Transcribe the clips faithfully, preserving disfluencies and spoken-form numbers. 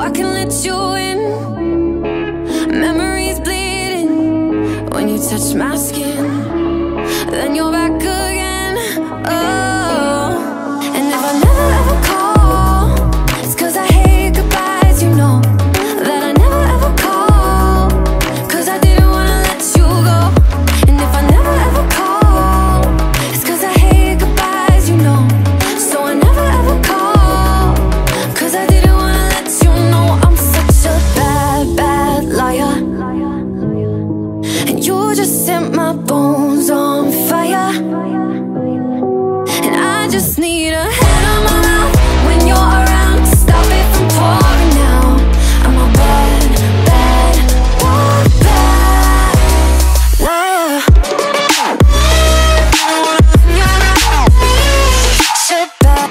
I can let you in. Memories bleeding when you touch my skin. Then you're back again. Oh, and if I never ever call, it's cause I hate goodbyes, you know. That I never ever call, cause I didn't wanna let you go. And if I never ever call, it's cause I hate goodbyes, you know. So I never ever call, cause I didn't wanna let you know. I'm such a bad, bad liar, and you just set my bones on fire. And I just need a hand on my mouth when you're around to stop it from pouring out. I'm a bad, bad, bad, bad liar. Shit bad.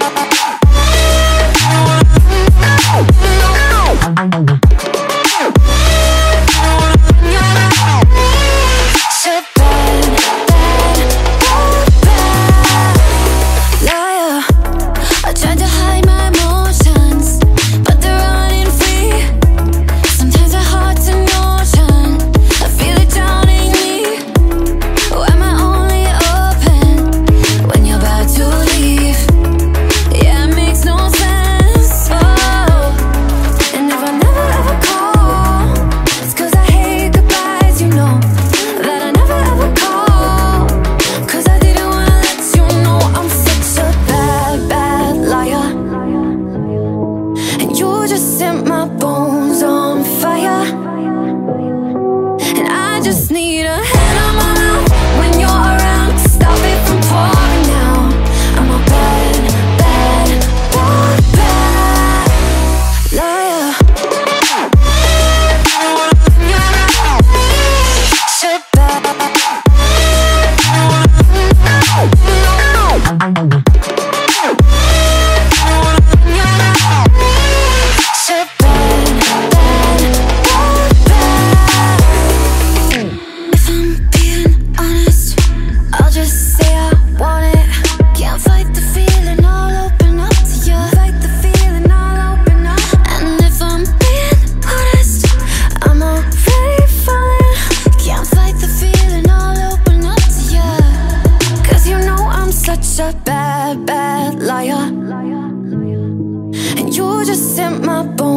Shit bad, bad, bad, bad liar. I tried to hide my emotions, but they're running free. Sometimes they're hard to notion. I feel it drowning me. Oh, am I only open when you're about to leave? Yeah, it makes no sense. Oh, and if I never ever call, it's cause I hate goodbyes, you know. That I never ever call, cause I didn't wanna let you know. I'm such a bad, bad liar, and you just set my bones on fire. And I just need a hand on my mouth when you're around to stop it from pouring out. I'm a bad, bad, bad, bad liar. Shit bad. Shit bad, bad, bad, bad. If I'm being honest, I'll just say I want it. Can't fight the feeling, I'll open up to you. Fight the feeling, I'll open up. And if I'm being honest, I'm already fine. Can't fight the feeling, I'll open up to you. Cause you know I'm such a bad, bad liar, and you just sent my bones